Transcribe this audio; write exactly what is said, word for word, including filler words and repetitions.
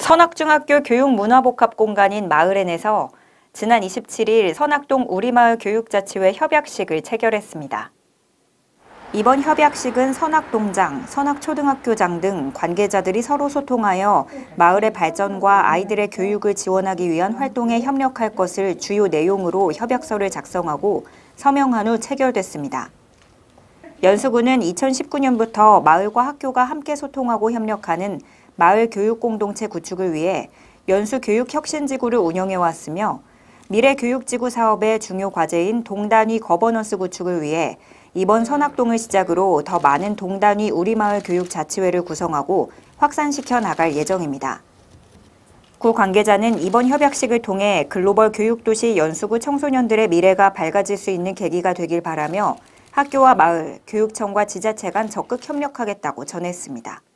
선악중학교 교육문화복합공간인 마을엔에서 지난 이십칠일 선악동 우리마을 교육자치회 협약식을 체결했습니다. 이번 협약식은 선악동장, 선악초등학교장 등 관계자들이 서로 소통하여 마을의 발전과 아이들의 교육을 지원하기 위한 활동에 협력할 것을 주요 내용으로 협약서를 작성하고 서명한 후 체결됐습니다. 연수구는 이천십구년부터 마을과 학교가 함께 소통하고 협력하는 마을 교육 공동체 구축을 위해 연수 교육혁신지구를 운영해왔으며 미래교육지구 사업의 중요 과제인 동단위 거버넌스 구축을 위해 이번 선악동을 시작으로 더 많은 동단위 우리마을 교육자치회를 구성하고 확산시켜 나갈 예정입니다. 구 관계자는 이번 협약식을 통해 글로벌 교육도시 연수구 청소년들의 미래가 밝아질 수 있는 계기가 되길 바라며 학교와 마을, 교육청과 지자체 간 적극 협력하겠다고 전했습니다.